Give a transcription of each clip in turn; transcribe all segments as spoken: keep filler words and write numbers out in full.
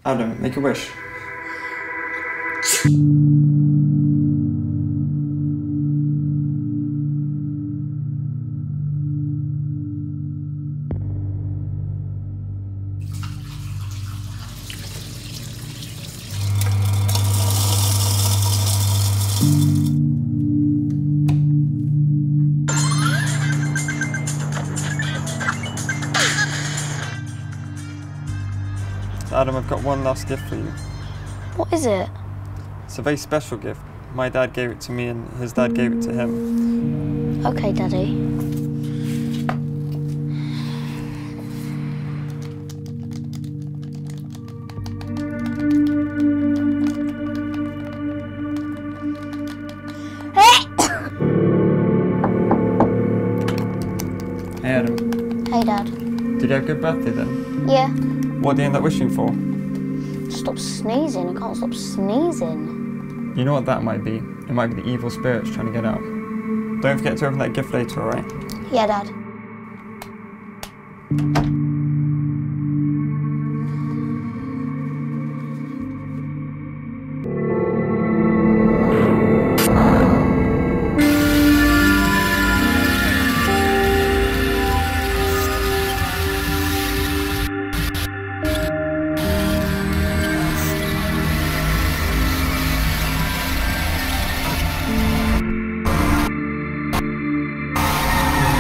Adam, make a wish. Adam, I've got one last gift for you. What is it? It's a very special gift. My dad gave it to me and his dad gave it to him. Okay, Daddy. Hey Adam. Hey, Dad. Did you have a good birthday then? Yeah. What do you end up wishing for? Stop sneezing. I can't stop sneezing. You know what that might be? It might be the evil spirits trying to get out. Don't forget to open that gift later, alright? Yeah, Dad.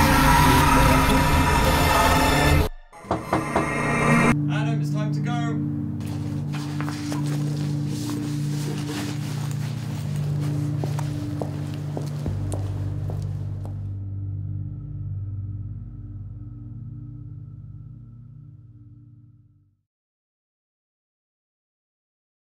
Adam, it's time to go!